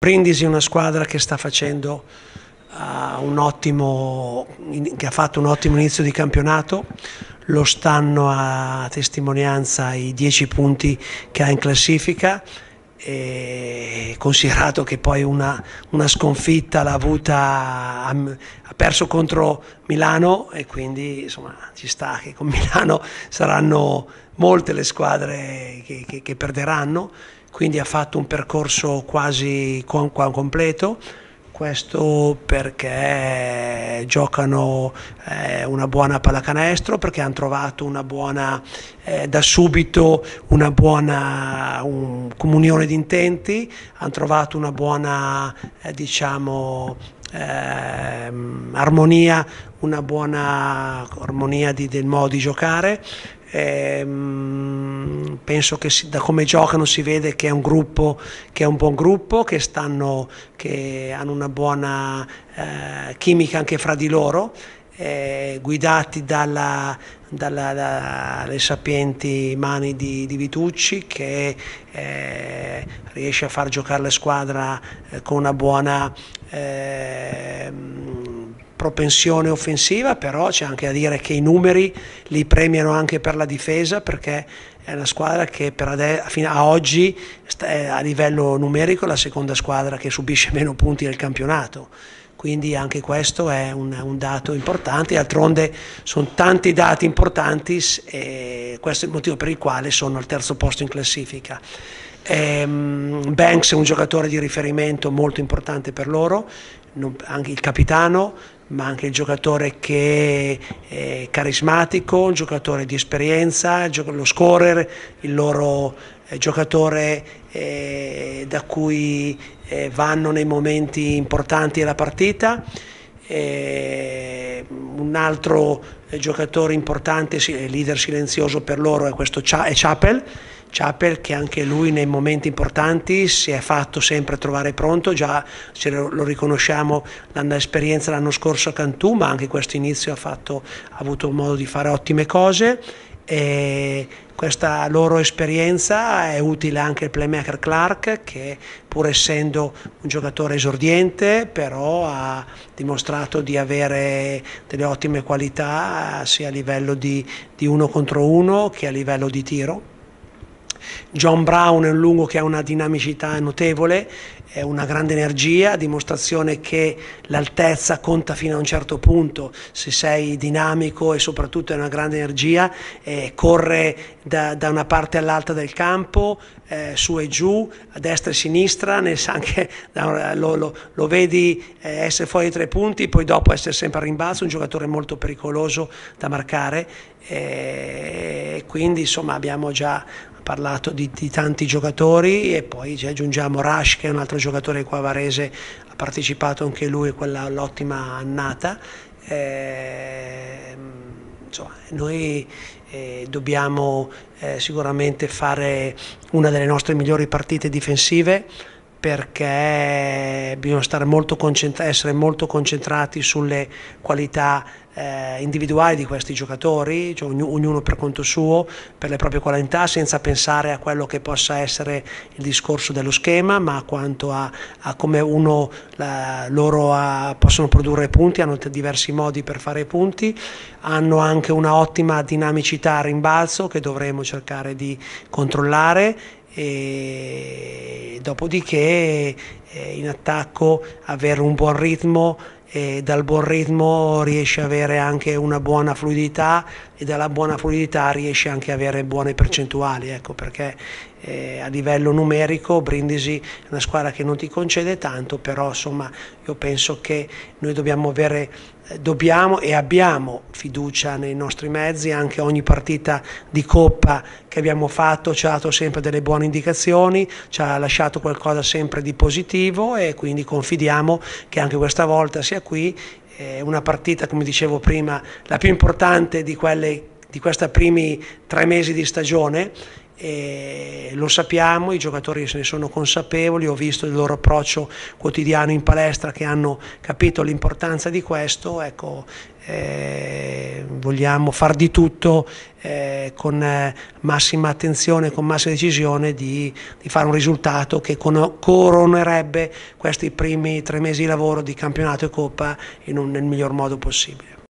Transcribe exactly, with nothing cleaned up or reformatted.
Brindisi è una squadra che sta facendo uh, un ottimo, che ha fatto un ottimo inizio di campionato, lo stanno a testimonianza i dieci punti che ha in classifica, e considerato che poi una, una sconfitta l'ha avuta, ha, ha perso contro Milano, e quindi insomma ci sta che con Milano saranno molte le squadre che, che, che perderanno, quindi ha fatto un percorso quasi con, con completo. Questo perché giocano eh, una buona pallacanestro, perché hanno trovato una buona, eh, da subito una buona un, comunione di intenti, hanno trovato una buona eh, diciamo eh, armonia, una buona armonia di, del modo di giocare. Eh, penso che si, da come giocano si vede che è un gruppo, che è un buon gruppo, che stanno, che hanno una buona eh, chimica anche fra di loro, eh, guidati dalla, dalla, dalle sapienti mani di, di Vitucci, che eh, riesce a far giocare la squadra eh, con una buona eh, propensione offensiva, però c'è anche da dire che i numeri li premiano anche per la difesa, perché è una squadra che per adesso, fino a oggi è a livello numerico la seconda squadra che subisce meno punti del campionato, quindi anche questo è un, un dato importante. D'altronde sono tanti dati importanti e questo è il motivo per il quale sono al terzo posto in classifica. Ehm, Banks è un giocatore di riferimento molto importante per loro, non, anche il capitano, ma anche il giocatore che è carismatico, il giocatore di esperienza, lo scorer, il loro eh, giocatore eh, da cui eh, vanno nei momenti importanti della partita. Eh, un altro eh, giocatore importante, leader silenzioso per loro, è questo è Chappell. Chappell, che anche lui nei momenti importanti si è fatto sempre trovare pronto, già ce lo, lo riconosciamo dall'esperienza l'anno scorso a Cantù, ma anche questo inizio ha, fatto, ha avuto modo di fare ottime cose, e questa loro esperienza è utile anche al playmaker Clark, che pur essendo un giocatore esordiente però ha dimostrato di avere delle ottime qualità sia a livello di, di uno contro uno che a livello di tiro. John Brown è un lungo che ha una dinamicità notevole, è una grande energia, dimostrazione che l'altezza conta fino a un certo punto se sei dinamico, e soprattutto è una grande energia, eh, corre da, da una parte all'altra del campo, eh, su e giù, a destra e a sinistra, nel, anche, lo, lo, lo vedi eh, essere fuori tre punti, poi dopo essere sempre a rimbalzo, un giocatore molto pericoloso da marcare, eh, quindi insomma abbiamo già parlato di, di tanti giocatori, e poi ci aggiungiamo Rush, che è un altro giocatore qua Varese, ha partecipato anche lui a quella l'ottima annata. Eh, insomma, noi eh, dobbiamo eh, sicuramente fare una delle nostre migliori partite difensive, perché bisogna stare molto essere molto concentrati sulle qualità eh, individuali di questi giocatori, cioè ognuno, ognuno per conto suo, per le proprie qualità, senza pensare a quello che possa essere il discorso dello schema, ma quanto a, a come uno, la, loro a, possono produrre punti. Hanno diversi modi per fare punti, hanno anche una ottima dinamicità a rimbalzo che dovremo cercare di controllare, e dopodiché eh, in attacco avere un buon ritmo, e dal buon ritmo riesce ad avere anche una buona fluidità, e dalla buona fluidità riesce anche ad avere buone percentuali, ecco perché eh, a livello numerico Brindisi è una squadra che non ti concede tanto, però insomma io penso che noi dobbiamo avere dobbiamo e abbiamo fiducia nei nostri mezzi. Anche ogni partita di Coppa che abbiamo fatto ci ha dato sempre delle buone indicazioni, ci ha lasciato qualcosa sempre di positivo, e quindi confidiamo che anche questa volta sia qui eh, una partita, come dicevo prima, la più importante di quelle di questi primi tre mesi di stagione, e lo sappiamo, i giocatori se ne sono consapevoli, ho visto il loro approccio quotidiano in palestra che hanno capito l'importanza di questo. Ecco, eh, vogliamo far di tutto eh, con eh, massima attenzione, con massima decisione di, di fare un risultato che coronerebbe questi primi tre mesi di lavoro di campionato e coppa in un, nel miglior modo possibile.